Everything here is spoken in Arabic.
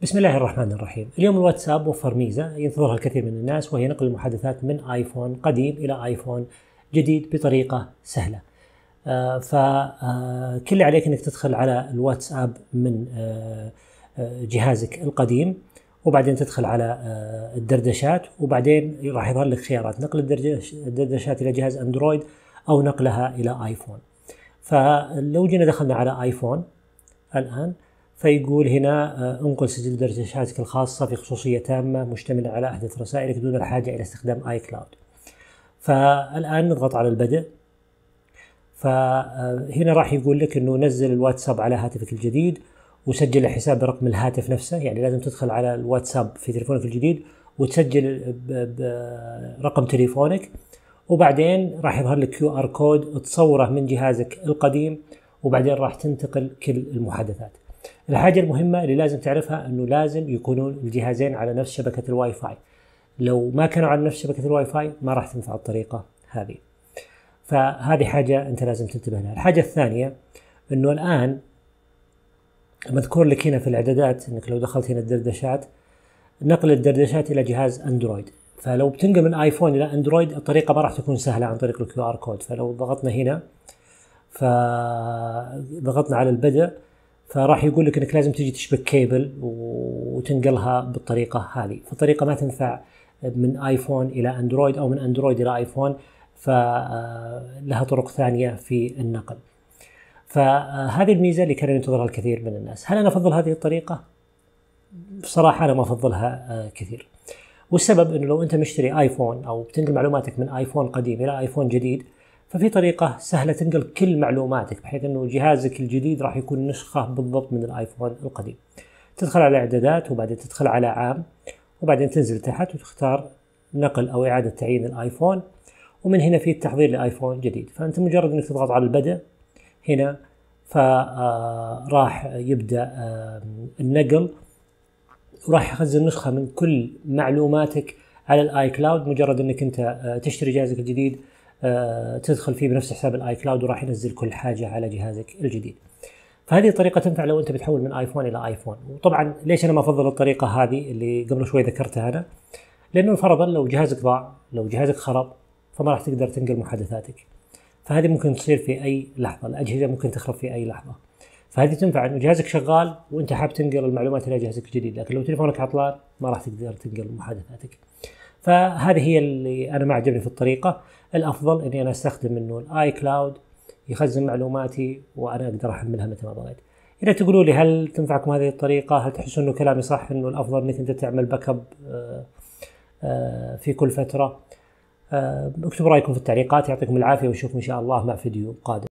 بسم الله الرحمن الرحيم. اليوم الواتساب وفر ميزة ينتظرها الكثير من الناس، وهي نقل المحادثات من آيفون قديم إلى آيفون جديد بطريقة سهلة. فكل اللي عليك أنك تدخل على الواتساب من جهازك القديم، وبعدين تدخل على الدردشات، وبعدين راح يظهر لك خيارات نقل الدردشات إلى جهاز أندرويد أو نقلها إلى آيفون. فلو جينا دخلنا على آيفون الآن، فيقول هنا انقل سجل دردشاتك الخاصة في خصوصية تامة مشتملة على أحدث رسائلك دون الحاجة إلى استخدام آي كلاود. فالآن نضغط على البدء. فهنا راح يقول لك أنه نزل الواتساب على هاتفك الجديد وسجل الحساب برقم الهاتف نفسه، يعني لازم تدخل على الواتساب في تليفونك الجديد وتسجل برقم تليفونك، وبعدين راح يظهر لك QR كود تصوره من جهازك القديم، وبعدين راح تنتقل كل المحادثات. الحاجة المهمة اللي لازم تعرفها أنه لازم يكونون الجهازين على نفس شبكة الواي فاي. لو ما كانوا على نفس شبكة الواي فاي ما راح تنفع الطريقة هذه. فهذه حاجة أنت لازم تنتبه لها. الحاجة الثانية أنه الآن مذكور لك هنا في الإعدادات أنك لو دخلت هنا الدردشات، نقل الدردشات إلى جهاز أندرويد. فلو بتنقل من آيفون إلى أندرويد الطريقة ما راح تكون سهلة عن طريق الQR كود. فلو ضغطنا هنا، فضغطنا على البدء، فراح يقول لك انك لازم تجي تشبك كيبل وتنقلها بالطريقه هذه. فالطريقه ما تنفع من ايفون الى اندرويد او من اندرويد الى ايفون، فلها طرق ثانيه في النقل. فهذه الميزه اللي كان ينتظرها الكثير من الناس. هل انا افضل هذه الطريقه؟ بصراحه انا ما افضلها كثير، والسبب انه لو انت مشتري ايفون او بتنقل معلوماتك من ايفون قديم الى ايفون جديد، ففي طريقة سهلة تنقل كل معلوماتك، بحيث أنه جهازك الجديد راح يكون نسخة بالضبط من الآيفون القديم. تدخل على إعدادات، وبعدين تدخل على عام، وبعدين تنزل تحت وتختار نقل أو إعادة تعيين الآيفون، ومن هنا في التحضير لآيفون جديد. فأنت مجرد أنك تضغط على البدء هنا، فراح يبدأ النقل، وراح يخزن نسخة من كل معلوماتك على الآي كلاود. مجرد أنك أنت تشتري جهازك الجديد، تدخل فيه بنفس حساب الاي كلاود، وراح ينزل كل حاجه على جهازك الجديد. فهذه الطريقه تنفع لو انت بتحول من ايفون الى ايفون. وطبعا ليش انا ما افضل الطريقه هذه اللي قبل شوي ذكرتها انا؟ لانه فرضا لو جهازك ضاع، لو جهازك خرب، فما راح تقدر تنقل محادثاتك. فهذه ممكن تصير في اي لحظه، الاجهزه ممكن تخرب في اي لحظه. فهذه تنفع انه جهازك شغال وانت حاب تنقل المعلومات الى جهازك الجديد، لكن لو تليفونك عطلان ما راح تقدر تنقل محادثاتك. فهذه هي اللي انا ما عجبني في الطريقه. الافضل اني انا استخدم انه الاي كلاود يخزن معلوماتي وانا اقدر احملها متى ما بغيت. اذا تقولوا لي هل تنفعكم هذه الطريقه؟ هل تحسون انه كلامي صح انه الافضل انك انت تعمل باك اب في كل فتره؟ اكتبوا رايكم في التعليقات. يعطيكم العافيه، ونشوفكم ان شاء الله مع فيديو قادم.